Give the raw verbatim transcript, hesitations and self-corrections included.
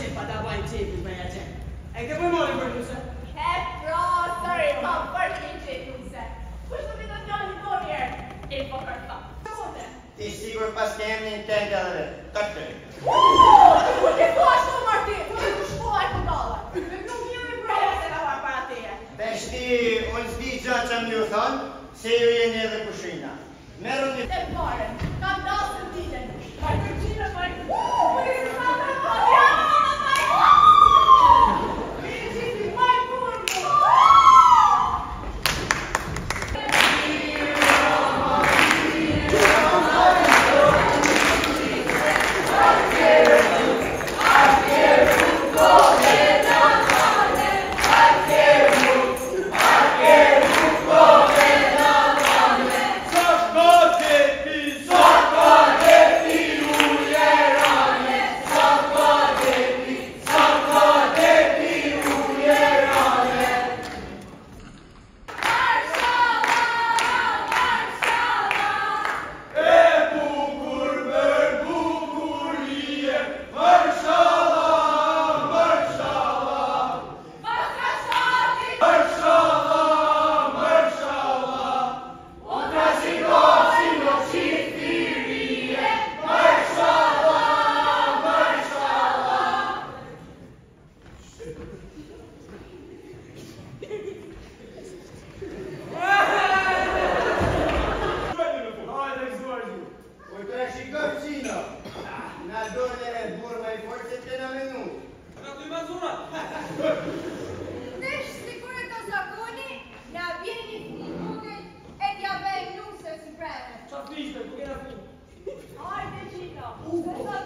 pa da vaj qepit me ja qenë. E ke përmoni për nuse? E pra, sëri, ma për një qetë nuse. Kushtë të vitë të një do njerë? E po kërta. Ti sigur pas të emni në tende edhe të të të. Ku ti po ashtu Martin? Ku ti ku shkolla e këndala? Nuk një me breja se ka marë para teje. Peshti, unë s'di gjatë që më ju thonë, se ju jeni edhe kushina. Merë një... E pare, kam dasë të ditën. Marë të qinë, marë... Uuu, më një sa të rëpër, ja, më të majë! Mirë qitë, majë burë! Hajde, Gino!